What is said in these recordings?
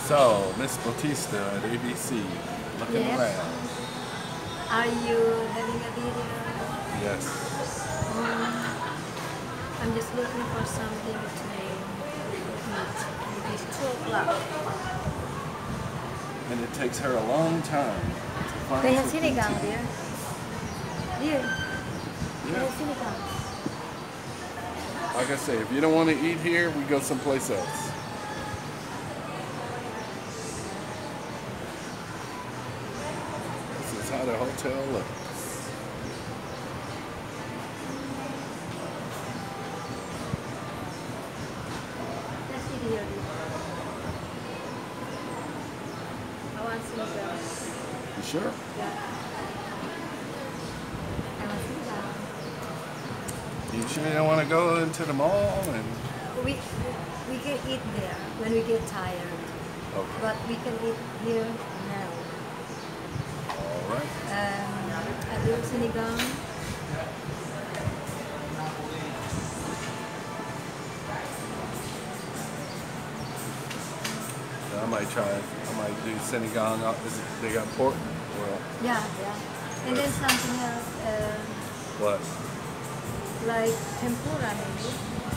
So, Miss Bautista at ABC, looking Yes. around. Are you having a video? Yes. I'm just looking for something to eat. It's 2 o'clock. And it takes her a long time to find They have something sinigang to eat. there. Dear, they Yeah. have sinigang. Like I say, if you don't want to eat here, we go someplace else. This is how the hotel looks. Let's eat here. I want sinigang. You sure? Yeah. I want sinigang. You sure you don't want to go into the mall and? We can eat there when we get tired. Okay. But we can eat here now. All right. I do sinigang. I might try. I might do sinigang. They got pork. Well, Yeah. And then something else, what? like tempura maybe.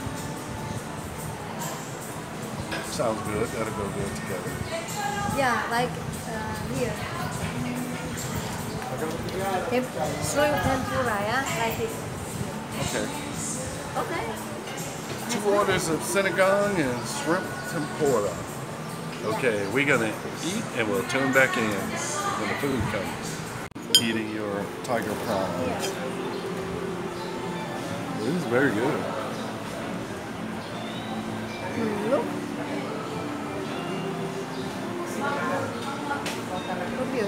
Sounds good. That'll go good together. Yeah, like here. Shrimp tempura, yeah? Like this. Okay. Okay. 2 orders of sinigang and shrimp tempura. Okay, we're gonna eat and we'll tune back in when the food comes. Eating your tiger prawns. This is very good. Look. Look here.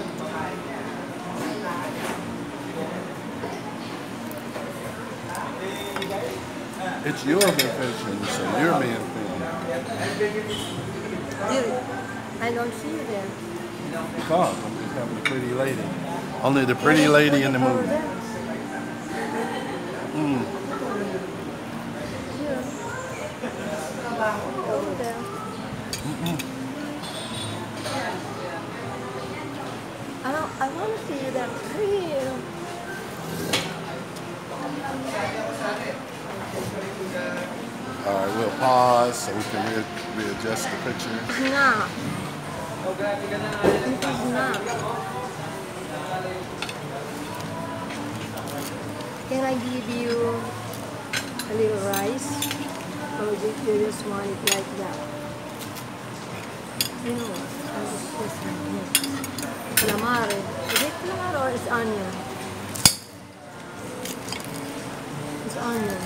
It's your vacation, so you're being filmed. Dude, I don't see you there. Because I'm just having a pretty lady. Only the pretty lady in the Over movie. there. Mm. Here. Over there. I want to see that tree. All right, we'll pause so we can readjust the picture. It's not. It is not. Can I give you a little rice? Or do you just want it like that? You know, this one here. Calamari. Is it calamari or is onion? It's onion.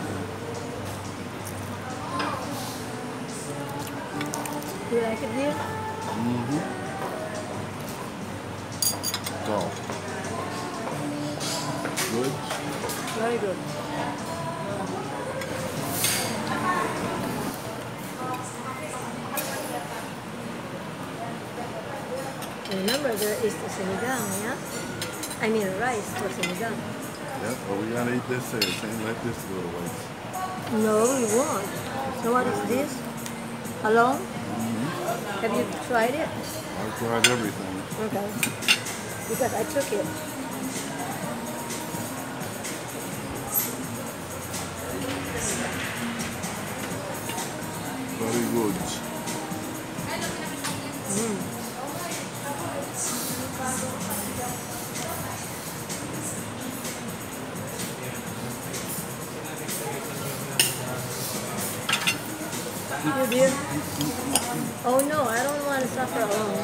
Do you like it, dear? Mm-hmm. So, good. Very good. Remember, there is the sinigang, yeah? I mean rice for sinigang. Yep, but we gotta eat this here. Can't let this go to waste. No, we won't. So what is this? Alone? Have you tried it? I tried everything. Okay. Because I took it. Very good. You did? Oh no, I don't want to suffer alone.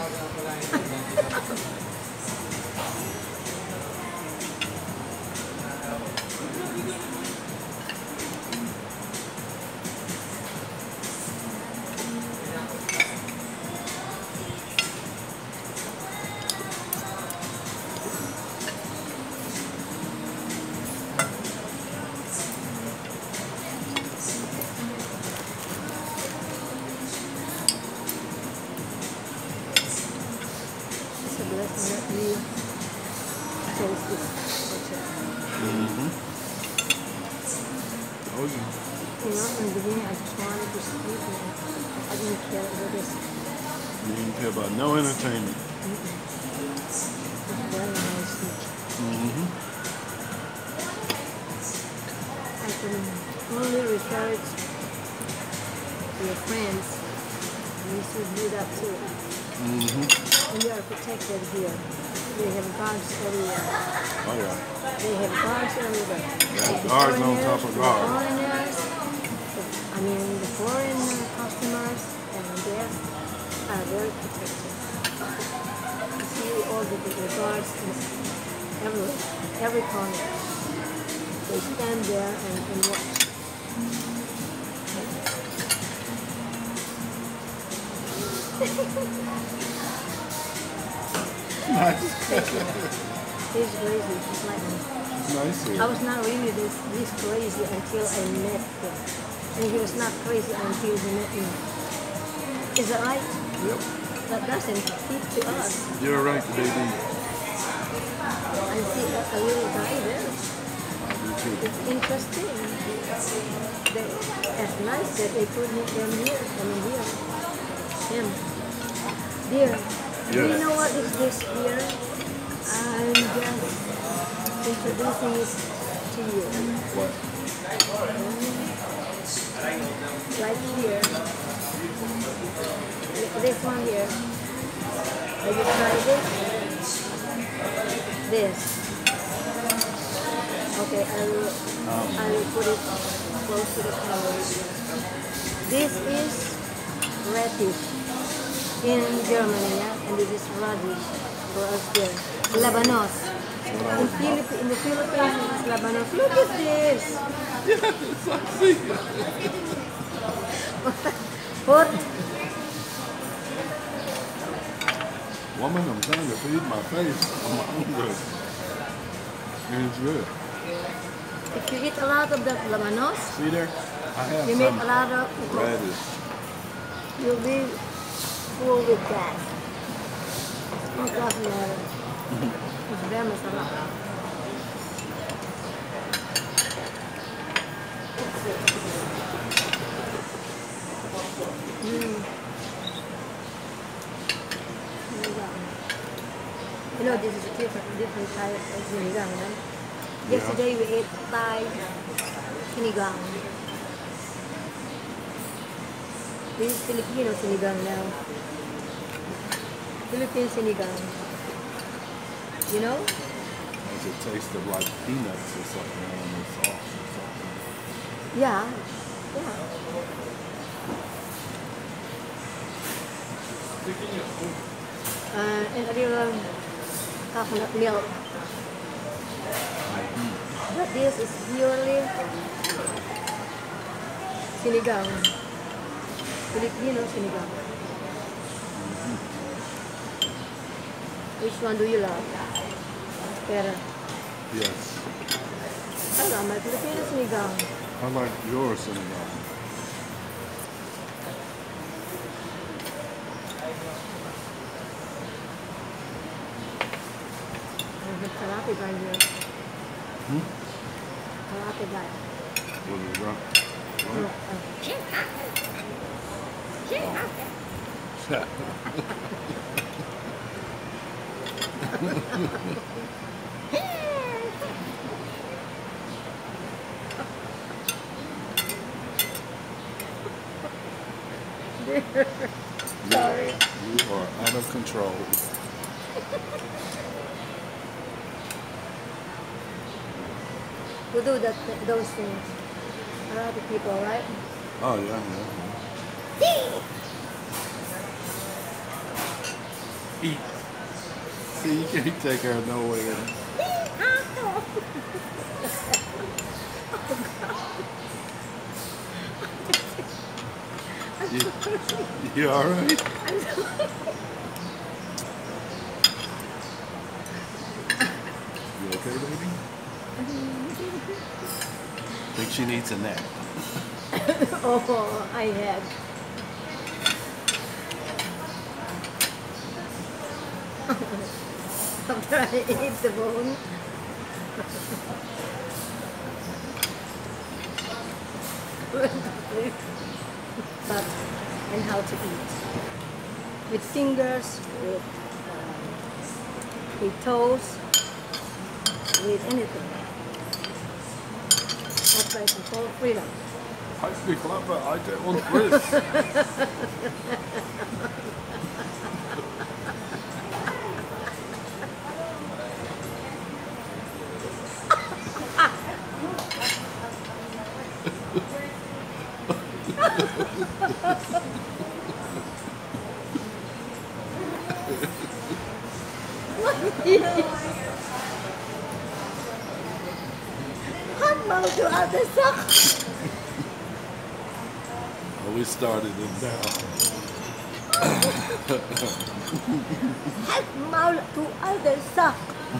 It's a blessing that you chose this culture. Mm-hmm. Oh, yeah. You know, in the beginning I just wanted to sleep and I didn't care about this. You didn't care about no entertainment. Very nice. Mm-hmm. I can only refer it to your friends. You should do that too. Mm-hmm. And you are protected here. They have guards everywhere. Oh yeah. They have guards everywhere. Yeah, Like the guards on foreigners, top of guards. the foreign customers and guests are very protected. You see all the guards everywhere, every corner. They stand there and watch. Nice. He's crazy, just like me. Nice. I was not really this crazy until I met him. And he was not crazy until he met me. Is that right? Yep. That doesn't fit to us. You're right, baby. I see a little guy there. I do too. It's interesting. It's nice that they put him here. Him. Dear, do you know what is this here? I'm just introducing it to you. What? Right here. This one here. Have you tried it? This. Okay, I will put it close to the camera. This is radish in Germany, yeah? And this is radish for us here. Labanos. In the Philippines, it's labanos. Look at this. Yes, I see. What? Woman, I'm trying to feed my face. I'm hungry. And it's good. If you eat a lot of that labanos, See there? I have you make some a lot of, radish. you'll be full with gas. It doesn't matter. It's very masarap. You know, this is a different type of sinigang. Right? Yesterday we ate Thai sinigang. This is Filipino sinigang now. Philippine sinigang. You know? Has a taste of like peanuts or something on the sauce or something. Yeah. And a little coconut milk. But this is purely sinigang. Filipino sinigang. Which one do you love? Better. Yes. I love my Filipino sinigang. I like yours sinigang. Karate guy here. Karate guy. Was it rough? Sorry. You are out of control. Who do those things? Karate people, right? Oh yeah. Eat. See, you can't take her nowhere. You all right? You okay, baby? Think she needs a nap. Oh, I had. After I ate the bone. But, and how to eat. with fingers, with toes, with anything. That's why it's called freedom. Heißt nicht Klappe, Alter, und friss. Handball to other side. We started it down. Handball to other side.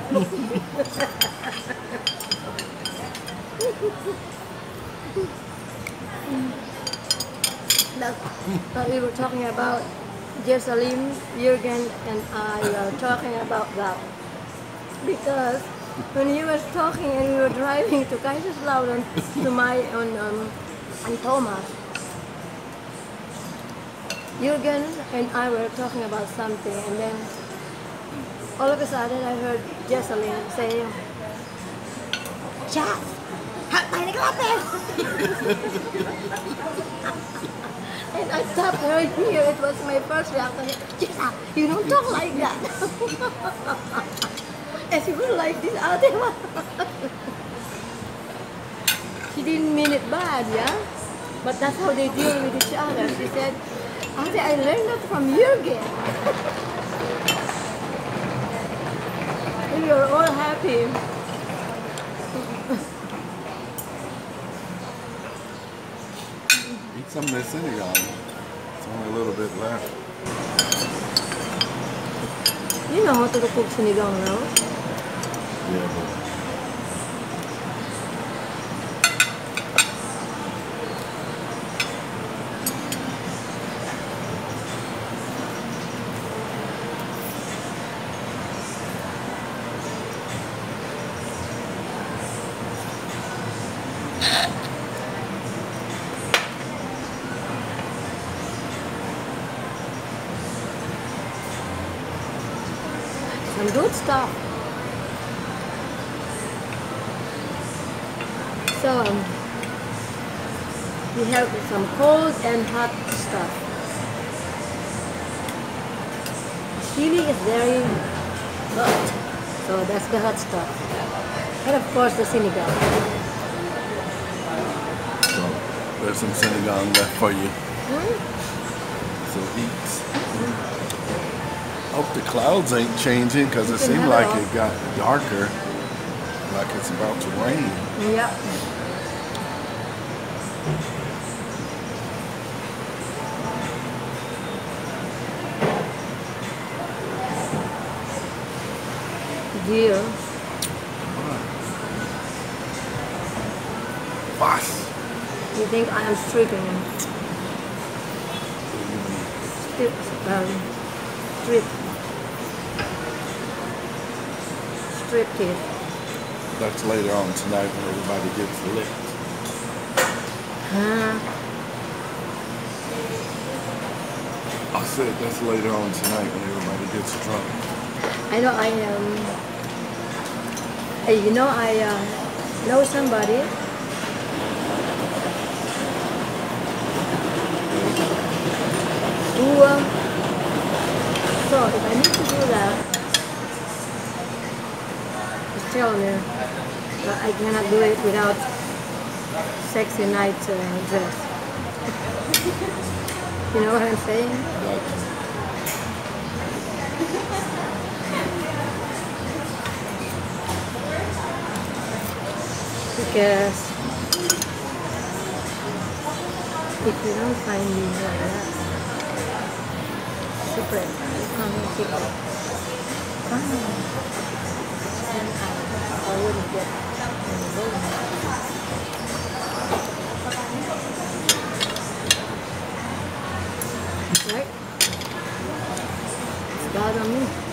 But we were talking about Jerusalem. Jürgen and I are talking about that because when he was talking and we were driving to Kaiserslautern to my and Thomas, Jürgen and I were talking about something, and then all of a sudden I heard Jessalyn saying, "Chas, hot my klappe!" And I stopped right here. It was my first reaction. Jessa, you don't talk like that. As you were like this, she didn't mean it bad, yeah? But that's how they deal with each other. She said, Ate, I learned that from Jürgen. And we were all happy. Eat some of this Senegal. It's only a little bit left. You know how to cook sinigang now? Yeah, but Some good stuff. So we have some cold and hot stuff. Chili is very hot, so that's the hot stuff. And of course the sinigang. so there's some Senegal left for you. So eat. Hope the clouds ain't changing because it seemed like it got darker, like it's about to rain. Yeah. Dear. Boss. You think I am stripping? Striptease. That's later on tonight when everybody gets licked. Huh? I said that's later on tonight when everybody gets drunk. I know you know I know somebody who so if I need to do that, just tell me. But I cannot do it without sexy night dress. You know what I'm saying? Because if you don't find me like that, secret, secret, then I wouldn't get involved. Right? It's bad on me.